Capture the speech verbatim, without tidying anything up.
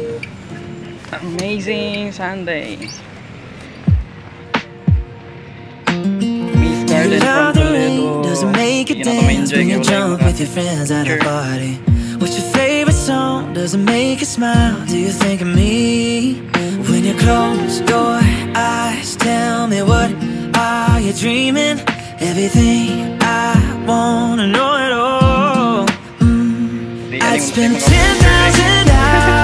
Amazing Sunday. Miss Garden from Toledo. Doesn't make a Yun ako dance ma-enjoy when you yung jump live with your friends at a picture. party. What's your favorite song? Does it make you smile? Do you think of me? When you close your eyes, tell me, what are you dreaming? Everything I wanna know it all. mm. Di, I'd aling spend gusto ko ten thousand hours